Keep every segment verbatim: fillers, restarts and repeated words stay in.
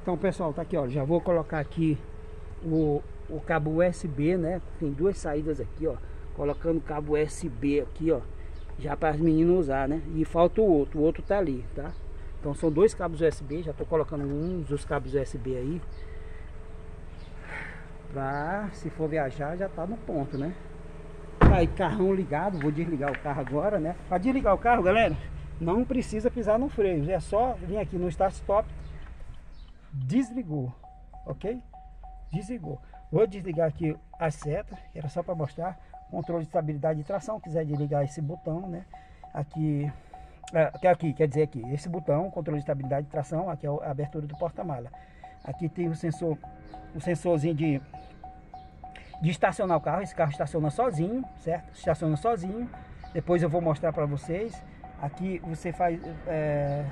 Então, pessoal, tá aqui, ó. Já vou colocar aqui o, o cabo U S B, né? Tem duas saídas aqui, ó. Colocando o cabo U S B aqui, ó. Já para as meninas usar, né? E falta o outro. O outro tá ali, tá? Então são dois cabos U S B. Já tô colocando um dos cabos U S B aí. Pra, se for viajar, já tá no ponto, né? Tá aí, carrão ligado. Vou desligar o carro agora, né? Para desligar o carro, galera, não precisa pisar no freio. É só vir aqui no start stop. Desligou, ok? Desligou. Vou desligar aqui as setas, era só para mostrar. Controle de estabilidade de tração, quiser desligar esse botão, né? Aqui, é, aqui, quer dizer aqui, esse botão, controle de estabilidade de tração, aqui é a abertura do porta-mala. Aqui tem o sensor, o sensorzinho de, de estacionar o carro. Esse carro estaciona sozinho, certo? Estaciona sozinho. Depois eu vou mostrar para vocês. Aqui você faz... É,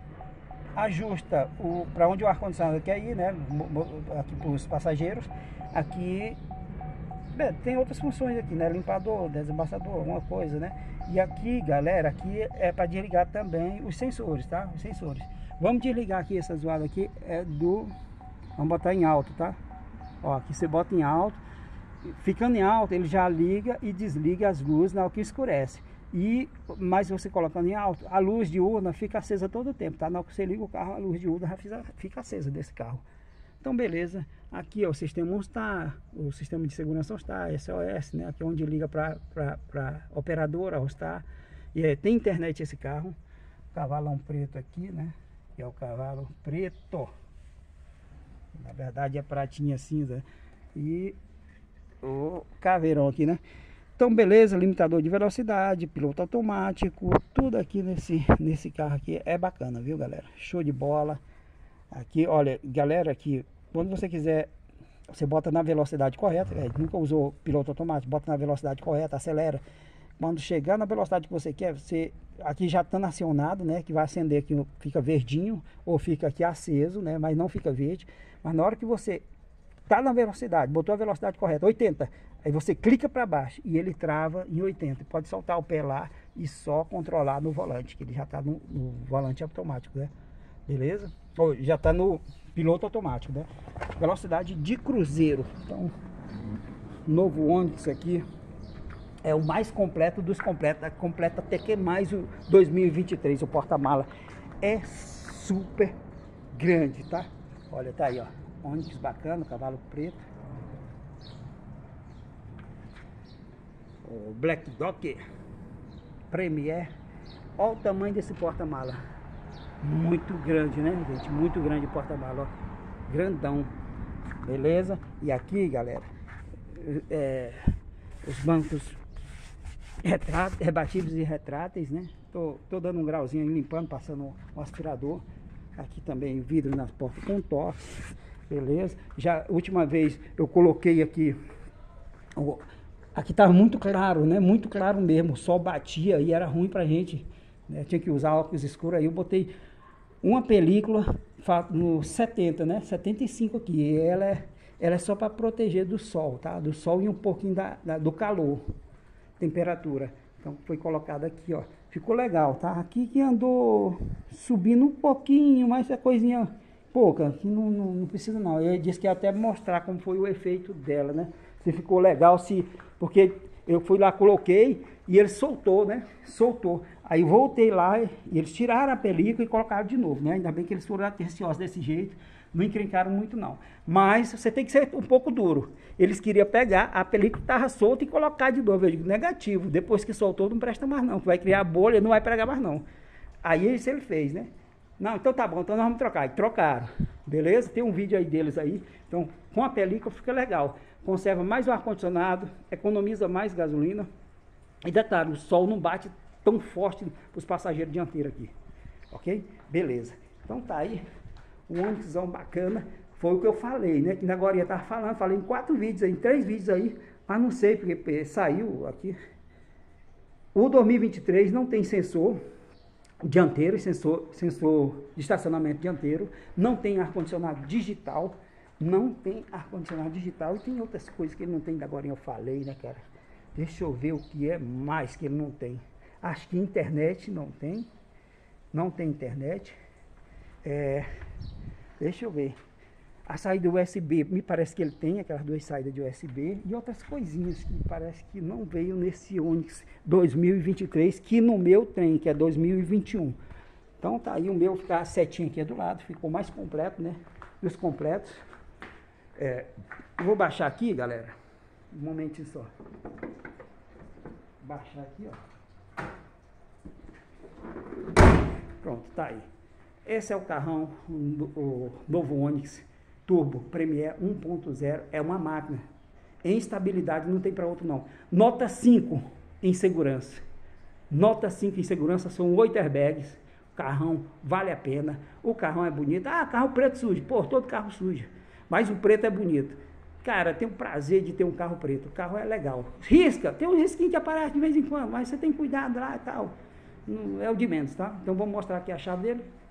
ajusta o para onde o ar-condicionado quer ir, né? Aqui para os passageiros. Aqui bem, tem outras funções aqui, né? Limpador, desembaçador, alguma coisa, né? E aqui, galera, aqui é para desligar também os sensores, tá? Os sensores. Vamos desligar aqui essa zoada aqui é do, vamos botar em alto, tá? Ó, aqui você bota em alto. Ficando em alto, ele já liga e desliga as luzes na hora que escurece. E, mas você colocando em alto, a luz de urna fica acesa todo o tempo, tá? Na hora que você liga o carro, a luz de urna já fica, fica acesa desse carro. Então, beleza. Aqui, ó, o sistema está, o sistema de segurança está, S O S, né? Aqui é onde liga para para operadora, está. E é, tem internet esse carro. Cavalão preto aqui, né? Que é o cavalo preto. Na verdade é pratinha cinza. E o caveirão aqui, né? Então, beleza, limitador de velocidade, piloto automático, tudo aqui nesse, nesse carro aqui é bacana, viu, galera? Show de bola. Aqui, olha, galera, aqui, quando você quiser, você bota na velocidade correta, é, nunca usou piloto automático, bota na velocidade correta, acelera. Quando chegar na velocidade que você quer, você, aqui já está acionado, né, que vai acender aqui, fica verdinho, ou fica aqui aceso, né, mas não fica verde. Mas na hora que você tá na velocidade, botou a velocidade correta, oitenta, aí você clica para baixo e ele trava em oitenta. Pode soltar o pé lá e só controlar no volante, que ele já está no, no volante automático, né? Beleza? Ou já está no piloto automático, né? Velocidade de cruzeiro. Então, novo Onix aqui é o mais completo dos completos. Completa até que mais o dois mil e vinte e três. O porta-mala é super grande, tá? Olha, tá aí, ó. Onix bacana, cavalo preto. O Black Dock Premier. Olha o tamanho desse porta-mala. Muito grande, né, gente? Muito grande o porta-mala, ó. Grandão. Beleza? E aqui, galera, é, os bancos retráteis, rebatíveis e retráteis, né? Tô, tô dando um grauzinho aí, limpando, passando o aspirador. Aqui também vidro nas portas com toque. Beleza? Já, última vez eu coloquei aqui, ó, aqui tava muito claro, né? Muito claro mesmo. O sol batia e era ruim pra gente, né? Tinha que usar óculos escuros. Aí eu botei uma película no setenta, né? setenta e cinco aqui. E ela é, ela é só para proteger do sol, tá? Do sol e um pouquinho da, da, do calor, temperatura. Então foi colocado aqui, ó. Ficou legal, tá? Aqui que andou subindo um pouquinho, mas é coisinha pouca, que não, não, não precisa não. Eu disse que ia até mostrar como foi o efeito dela, né? Se ficou legal, se... Porque eu fui lá, coloquei e ele soltou, né? Soltou. Aí voltei lá e eles tiraram a película e colocaram de novo, né? Ainda bem que eles foram atenciosos desse jeito, não encrencaram muito não. Mas você tem que ser um pouco duro. Eles queriam pegar, a película estava solta e colocar de novo. Eu digo, negativo, depois que soltou não presta mais não, que vai criar bolha, não vai pregar mais não. Aí isso ele fez, né? Não, então tá bom, então nós vamos trocar. E trocaram, beleza? Tem um vídeo aí deles aí. Então, com a película fica legal. Conserva mais o ar-condicionado, economiza mais gasolina. E detalhe, o sol não bate tão forte para os passageiros dianteiros aqui. Ok? Beleza. Então tá aí, um Onixão bacana. Foi o que eu falei, né? Que agora ia estar falando, falei em quatro vídeos aí, em três vídeos aí, mas não sei, porque saiu aqui. O dois mil e vinte e três não tem sensor dianteiro, sensor, sensor de estacionamento dianteiro, não tem ar-condicionado digital, não tem ar-condicionado digital e tem outras coisas que ele não tem, agora eu falei, né, cara? Deixa eu ver o que é mais que ele não tem. Acho que internet não tem, não tem internet. É, Deixa eu ver. A saída U S B, me parece que ele tem aquelas duas saídas de U S B e outras coisinhas que parece que não veio nesse Onix dois mil e vinte e três, que no meu tem, que é dois mil e vinte e um. Então tá aí o meu, ficar a setinha aqui do lado, ficou mais completo, né? Dos completos. É, eu vou baixar aqui, galera. Um momentinho só. Baixar aqui, ó. Pronto, tá aí. Esse é o carrão, o novo Onix Turbo Premier um ponto zero. É uma máquina. Em estabilidade, não tem para outro não. Nota cinco em segurança. Nota cinco em segurança, são oito airbags. O carrão vale a pena. O carrão é bonito. Ah, carro preto sujo. Pô, todo carro sujo. Mas o preto é bonito. Cara, tem o prazer de ter um carro preto. O carro é legal. Risca, tem um risquinho que aparece de vez em quando, mas você tem cuidado lá e tal. Não, é o de menos, tá? Então vamos mostrar aqui a chave dele.